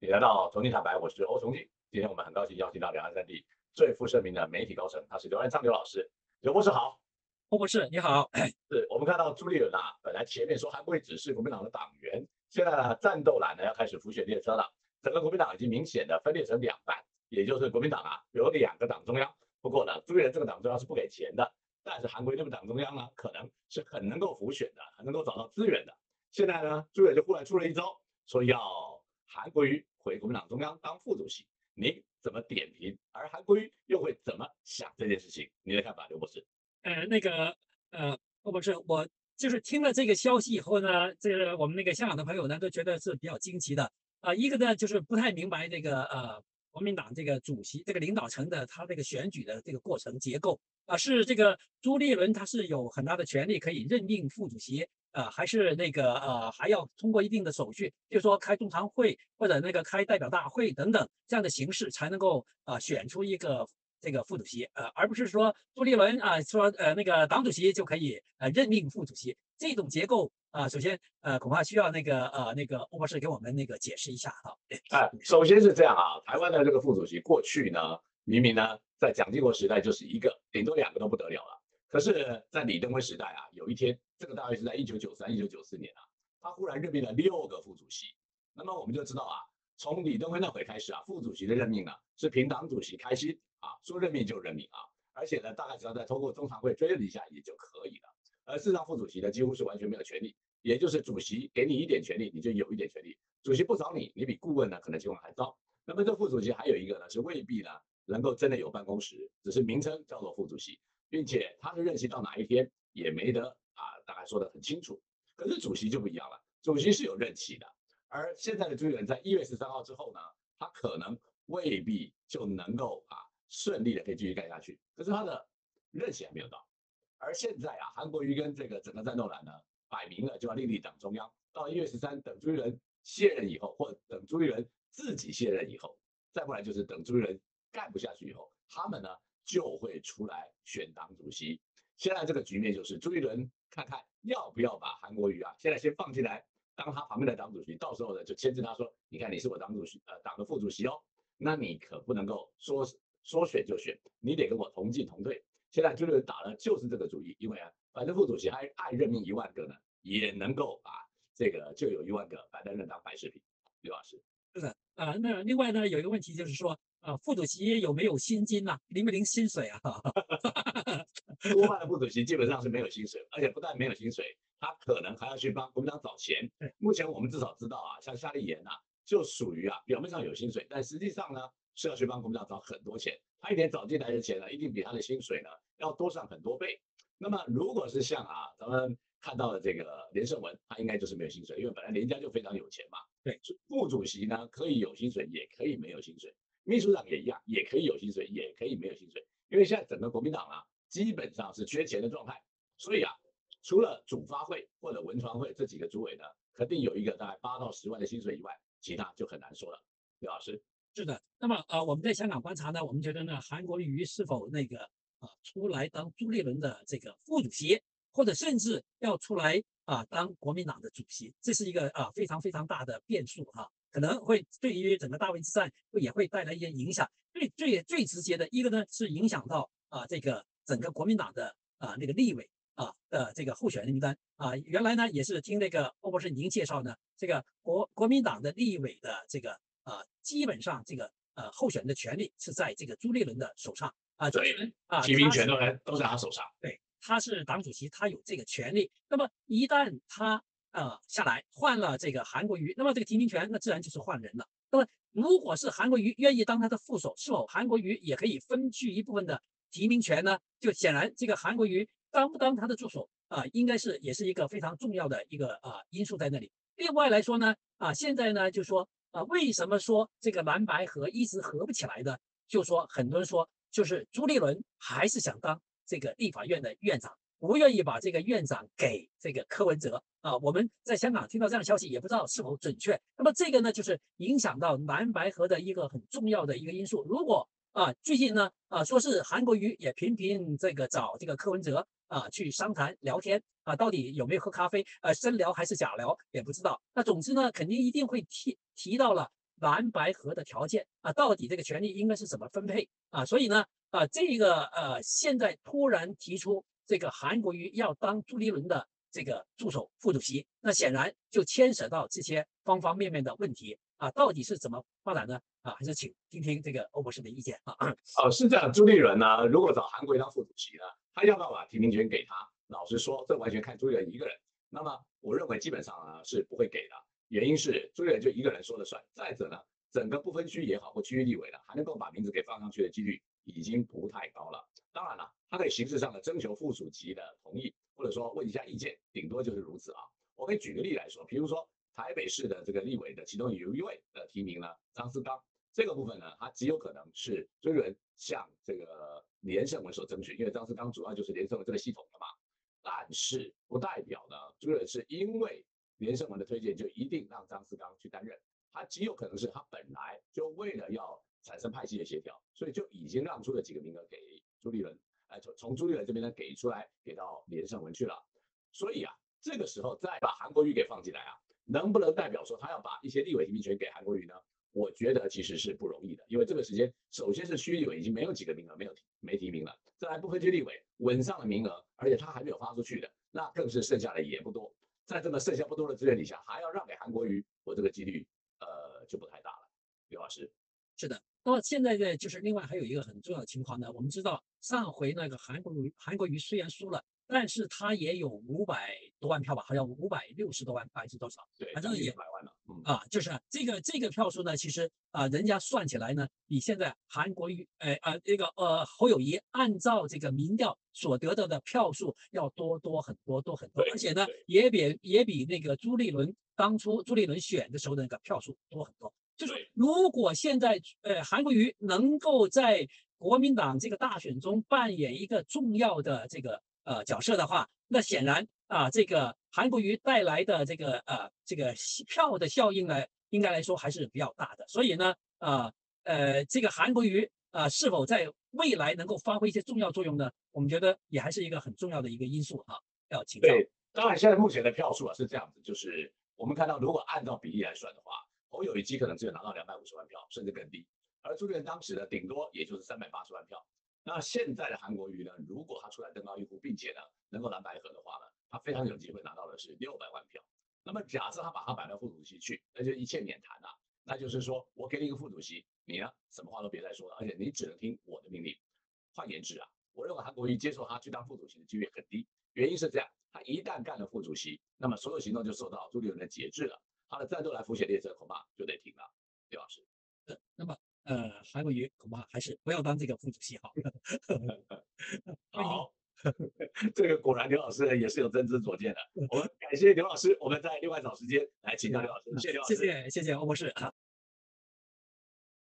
来到重庆坦白，我是欧崇敬。今天我们很高兴邀请到两岸三地最负盛名的媒体高层，他是刘安昌刘老师。刘博士好。 欧博士你好。 是我们看到朱立伦啊，本来前面说还不会只是国民党的党员，现在呢战斗蓝呢要开始浮选列车了，整个国民党已经明显的分裂成两半，也就是国民党啊有两个党中央。不过呢，朱立伦这个党中央是不给钱的，但是韩国瑜这个党中央呢，可能是很能够浮选的，很能够找到资源的。现在呢，朱立伦就忽然出了一招，说要韩国瑜回国民党中央当副主席，您怎么点评？而韩国瑜又会怎么想这件事情？您的看法，刘博士？ 那个欧博士，我就是听了这个消息以后呢，这个我们那个香港的朋友呢都觉得是比较惊奇的。一个呢就是不太明白这个国民党这个主席这个领导层的他这个选举的这个过程结构是这个朱立伦他是有很大的权利可以任命副主席。还是那个还要通过一定的手续，比如说开中常会或者那个开代表大会等等这样的形式，才能够选出一个这个副主席，而不是说朱立伦说那个党主席就可以任命副主席这种结构首先恐怕需要那个欧博士给我们那个解释一下哈。 首先是这样啊，台湾的这个副主席过去呢，明明呢在蒋经国时代就是一个，顶多两个都不得了了。可是，在李登辉时代啊，有一天，这个大约是在1993、1994年啊，他忽然任命了6个副主席。那么我们就知道啊，从李登辉那会开始啊，副主席的任命呢是凭党主席开心啊，说任命就任命啊，而且呢，大概只要再通过中常会追认一下也就可以了。而事实上，副主席呢几乎是完全没有权利，也就是主席给你一点权利，你就有一点权利；主席不找你，你比顾问呢可能情况还糟。那么这副主席还有一个呢，是未必呢能够真的有办公室，只是名称叫做副主席。并且他的任期到哪一天也没得大概说得很清楚。可是主席就不一样了，主席是有任期的，而现在的朱立伦在1月13号之后呢，他可能未必就能够顺利的可以继续干下去。可是他的任期还没有到，而现在韩国瑜跟这个整个战斗蓝呢，摆明了就要另立党中央。到1月13，等朱立伦卸任以后，或者等朱立伦自己卸任以后，再不然就是等朱立伦干不下去以后，他们呢就会出来选党主席。现在这个局面就是朱立伦看看要不要把韩国瑜现在先放进来当他旁边的党主席，到时候呢就牵制他说，你看你是我党主席党的副主席哦，那你可不能够说选就选，你得跟我同进同退。现在朱立伦打的就是这个主意，因为反正副主席还爱任命1万个呢，也能够这个就有1万个白担任当白视频。刘老师。 是的那另外呢有一个问题就是说副主席有没有薪金呐、领不领薪水啊？ 多半的副主席基本上是没有薪水，而且不但没有薪水，他可能还要去帮国民党找钱。 对。 目前我们至少知道像夏立言就属于表面上有薪水，但实际上呢是要去帮国民党找很多钱。他一年找进来的钱呢，一定比他的薪水呢要多上很多倍。那么如果是像咱们看到的这个连胜文，他应该就是没有薪水，因为本来连家就非常有钱嘛。 对。 副主席呢可以有薪水，也可以没有薪水。秘书长也一样，也可以有薪水，也可以没有薪水。因为现在整个国民党基本上是缺钱的状态，所以除了主发会或者文传会这几个主委呢，肯定有一个大概8到10万的薪水以外，其他就很难说了。刘老师。 是的，那么我们在香港观察呢，我们觉得呢，韩国瑜是否那个出来当朱立伦的这个副主席，或者甚至要出来当国民党的主席，这是一个非常非常大的变数可能会对于整个大位之战也会带来一些影响。最直接的一个呢是影响到这个整个国民党的那个立委的这个候选人名单原来呢也是听那个欧博士您介绍呢，这个国民党的立委的这个基本上这个候选人的权利是在这个朱立伦的手上朱立伦提名权都在他手上。 对，他是党主席，他有这个权利。那么一旦他下来换了这个韩国瑜，那么这个提名权那自然就是换人了。那么如果是韩国瑜愿意当他的副手，是否韩国瑜也可以分去一部分的提名权呢？就显然这个韩国瑜当不当他的助手应该也是一个非常重要的一个因素在那里。另外来说呢现在呢就说为什么说这个蓝白合一直合不起来的？就说很多人说，就是朱立伦还是想当这个立法院的院长，不愿意把这个院长给这个柯文哲我们在香港听到这样的消息，也不知道是否准确。那么这个呢，就是影响到蓝白合的一个很重要的一个因素。如果最近呢说是韩国瑜也频频这个找这个柯文哲去商谈聊天到底有没有喝咖啡深聊还是假聊也不知道。那总之呢，肯定一定会提到了蓝白合的条件啊，到底这个权利应该是怎么分配啊？所以呢，这个现在突然提出这个韩国瑜要当朱立伦的这个助手、副主席，那显然就牵扯到这些方方面面的问题啊，到底是怎么发展呢？啊，还是请听听这个欧博士的意见啊。 是这样，朱立伦呢，如果找韩国瑜当副主席呢，他要不要把提名权给他？老实说，这完全看朱立伦一个人。那么，我认为基本上呢是不会给的，原因是朱立伦就一个人说了算。再者呢，整个不分区也好或区域立委呢，还能够把名字给放上去的几率已经不太高了。当然了，他可以形式上的征求副主席的同意，或者说问一下意见，顶多就是如此啊。我可以举个例来说，比如说台北市的这个立委的其中有一位的提名呢，张思刚。这个部分呢，它极有可能是朱立伦向这个连胜文所争取，因为张思刚主要就是连胜文这个系统的嘛。但是不代表呢，朱立伦是因为连胜文的推荐就一定让张思刚去担任，他极有可能是他本来就为了要产生派系的协调，所以就已经让出了几个名额给朱立伦，从朱立伦这边呢给出来，给到连胜文去了。所以啊，这个时候再把韩国瑜给放进来啊，能不能代表说他要把一些立委提名权给韩国瑜呢？我觉得其实是不容易的，因为这个时间，首先是区立委已经没有几个名额，没提名了，再来不分区立委稳上了名额，而且他还没有发出去的，那更是剩下的也不多。在这么剩下不多的资源底下，还要让给韩国瑜，我这个几率就不太大了。刘老师， 是的，那么现在呢，就是另外还有一个很重要的情况呢，我们知道上回那个韩国瑜虽然输了，但是他也有500多万票吧，好像560多万还是多少， 对， 反正也 100万了， 就是这个票数呢，其实人家算起来呢，比现在韩国瑜侯友谊按照这个民调所得到的票数要多很多对而且呢， 对也比那个朱立伦当初朱立伦选的时候的那个票数多很多。就是对如果现在韩国瑜能够在国民党这个大选中扮演一个重要的这个角色的话，那显然这个韩国瑜带来的这个票的效应呢，应该来说还是比较大的。所以呢，这个韩国瑜是否在未来能够发挥一些重要作用呢？我们觉得也还是一个很重要的一个因素要请教。 对。当然，现在目前的票数是这样子，就是我们看到，如果按照比例来算的话，侯友宜极可能只有拿到250万票，甚至更低。而朱立伦当时呢，顶多也就是380万票。那现在的韩国瑜呢，如果他出来登高一呼，并且呢能够蓝白合的话呢，他非常有机会拿到的是600万票。那么假设他把他摆到副主席去，那就一切免谈了。那就是说我给你一个副主席，你呢什么话都别再说了，而且你只能听我的命令。换言之啊，我认为韩国瑜接受他去当副主席的几率很低，原因是这样：他一旦干了副主席，那么所有行动就受到朱立伦的节制了。他的战斗来福险列车恐怕就得停了。刘老师， 那么韩国瑜恐怕还是不要当这个副主席好。欢迎。 好，这个果然刘老师也是有真知灼见的。我们感谢刘老师，我们再另外找时间来请教刘老师。谢谢刘老师。 谢谢欧博士。